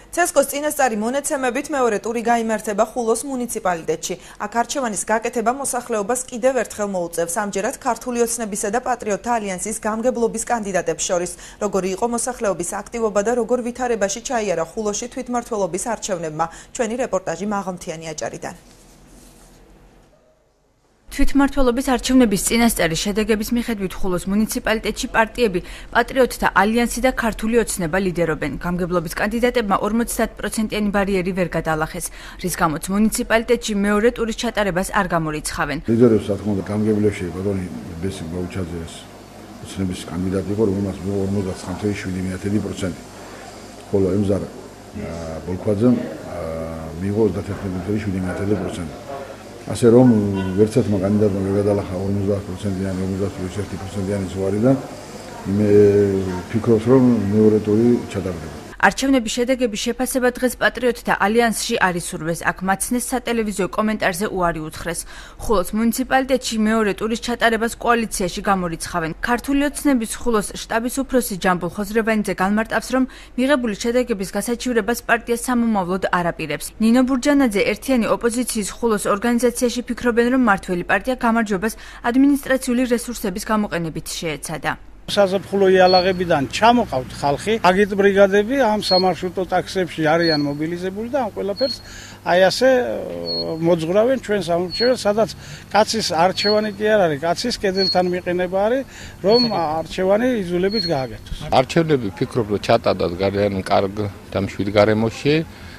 ცესკოს წინასწარი მონაცემებით მეორე ტური გაიმართება ხულოს მუნიციპალიტეტში. აქ არჩევანის გაკეთება მოსახლეობას კიდევ ერთხელ მოუწევს. ამჯერად ქართული ოცნებისა და პატრიოტთა ალიანსის გამგებლობის კანდიდატებს შორის. როგორი იყო მოსახლეობის აქტივობა და როგორ ვითარებაში ჩაიარა ხულოში თვითმმართველობის არჩევნებმა. ჩვენი რეპორტაჟი მაღალმთიანი აჭარიდან. თვითმმართველობის არჩევნების წინასწარი შედეგების მიხედვით ხულოს მუნიციპალიტეტში პარტიები პატრიოტთა ალიანსი და ქართული ოცნება ლიდერობენ. გამგებლობის კანდიდატებმა 50%-იანი ბარიერი ვერ გადაალახეს, რის გამოც მუნიციპალიტეტში მეორე ტურის ჩატარებას არ გამორიცხავენ. ლიდერობს, რა თქმა უნდა, გამგებლებში ბატონი ბესი ბაუჩაძეს ოცნების კანდიდატი იყო, რომელმაც მიიღო 59.7%. ხოლო ემზარ ბოლქვაძემ მიიღო 31.7%. ასე რომ ვერცერთმა კანდიდატმა ვერ გადაალახა 50%-იანი, 51%-იანი ზღვარი და მე ვფიქრობ, რომ მეორე ტური ჩატარდება. არჩევნების შედეგების შეფასება დღეს პატრიოტთა ალიანსში არ ისურვეს. აქ მაცნეს სატელევიზიო კომენტარზე უარი უთხრეს. ხულოს მუნიციპალიტეტში მეორე ტურის ჩატარებას კოალიციაში გამორიცხავენ. ქართული ოცნების ხულოს შტაბის უფროსი ჯამბულ ხოზრევანიძე განმარტავს, რომ მიღებული შედეგების გასაჩივრებას პარტია სამომავლოდ არ აპირებს. ნინო ბურჯანაძე ერთიანი ოპოზიციის ხულოს ორგანიზაციაში ფიქრობენ, რომ მართველი პარტია გამარჯვებას ადმინისტრაციული რესურსების გამოყენებით შეეცადა. საზაფხულო იალაღებიდან ჩამოყავთ ხალხი, აგიტბრიგადები ამ სამარშრუტო ტაქსებში არიან მობილიზებული და ამ ყველაფერს აი ასე მოძღრავენ ჩვენ სამორჩეველს, სადაც კაცის არჩევანი კი არ არის, კაცის კედელთან მიყინება არის, რომ არჩევანი იძულებით გააკეთოს. არჩევნები ფიქრობ, რომ ჩატარდათ გარდიან კარგ და მშვიდ გარემოში.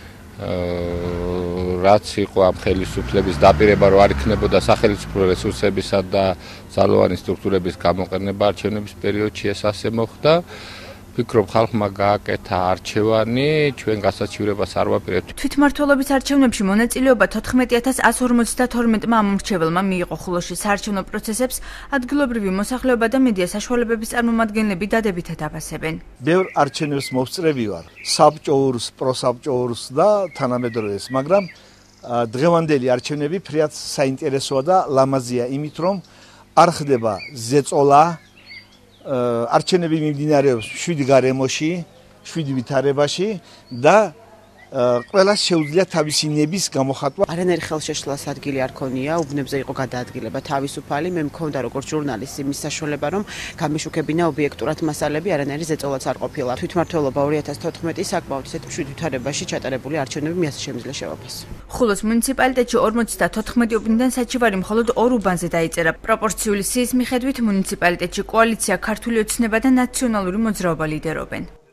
რაც იყო ამ ხელისუფლების დაპირება, რომ არ იქნებოდა სახელმწიფო რესურსებისა და ძალოვანი სტრუქტურების გამოყენება არჩევნების პერიოდში ეს ასე მოხდა. ვფიქრობ, ხალხმა გააკეთა არჩევანი, ჩვენ გასაჩივრებას არ ვაპირებთ. თვითმმართველობის არჩევნებში მონაწილეობა 14,152 ამომრჩეველმა მიიღო. ხულოში საარჩევნო პროცესებს ადგილობრივი მოსახლეობა და მედია საშუალებების წარმომადგენლები დადებითად აფასებენ. ბევრ არჩევნებს მოვწრები ვარ, საბჭოურს, პროსაბჭოურს და თანამედროვეს, მაგრამ დღევანდელი არჩევნები ფრიად საინტერესოა და ლამაზია იმით, რომ არ ხდება ზეწოლა. არჩევნები მიმდინარეობს 7 გარემოში, 7 ვითარებაში და ყველას შეუძლია თავისი ნების გამოხატვა. არანაირი ხელშეშლას ადგილი არ ქონია, უბნებზე იყო გადაადგილება თავისუფალი. მე მქონდა როგორც ჟურნალისტი იმის საშუალება, რომ გამიშუქებინა ობიექტურად მასალები, არანაირი ზეწოლაც არ ყოფილა. თვითმმართველობა 2014 საკმაოდ ისეთ მშვიდ ვითარებაში ჩატარებული არჩევნები მიასე შემიძლია შევაფასო. ხულოს მუნიციპალიტეტში 54 უბნიდან საჩივარი მხოლოდ 2 უბანზე დაიწერა. პროპორციული სიის მიხედვით მუნიციპალიტეტში კოალიცია ქართული ოცნება და ნაციონალური მოძრაობა ლიდერობენ.